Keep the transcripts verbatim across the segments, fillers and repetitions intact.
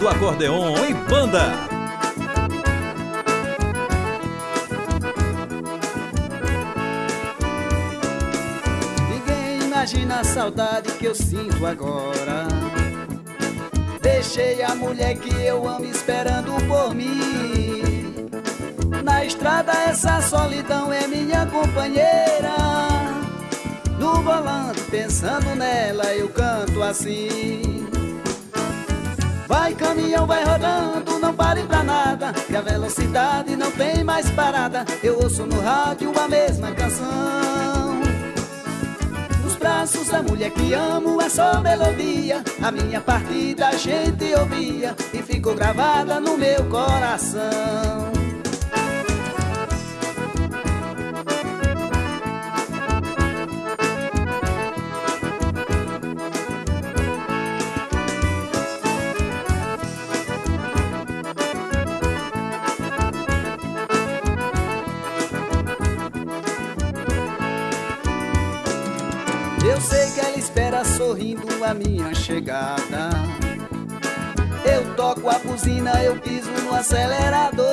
do acordeon e banda. Ninguém imagina a saudade que eu sinto agora. Deixei a mulher que eu amo esperando por mim. Na estrada essa solidão é minha companheira. No volante pensando nela eu canto assim. Vai caminhão, vai rodando, não pare pra nada, que a velocidade não tem mais parada. Eu ouço no rádio a mesma canção. Nos braços da mulher que amo é só melodia. A minha partida a gente ouvia e ficou gravada no meu coração. Eu sei que ela espera sorrindo a minha chegada. Eu toco a buzina, eu piso no acelerador.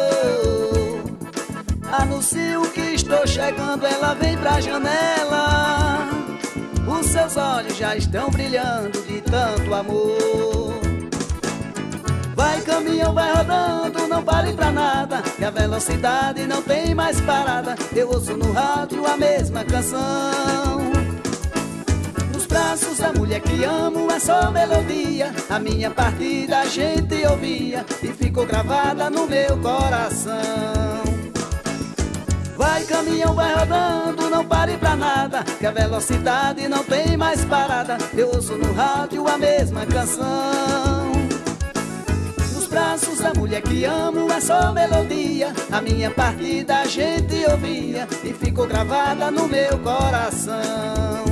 Anuncio que estou chegando, ela vem pra janela. Os seus olhos já estão brilhando de tanto amor. Vai caminhão, vai rodando, não pare pra nada, que a velocidade não tem mais parada. Eu ouço no rádio a mesma canção. Braços da mulher que amo é só melodia. A minha partida a gente ouvia e ficou gravada no meu coração. Vai caminhão, vai rodando, não pare pra nada, que a velocidade não tem mais parada. Eu ouço no rádio a mesma canção. Nos braços da mulher que amo é só melodia. A minha partida a gente ouvia e ficou gravada no meu coração.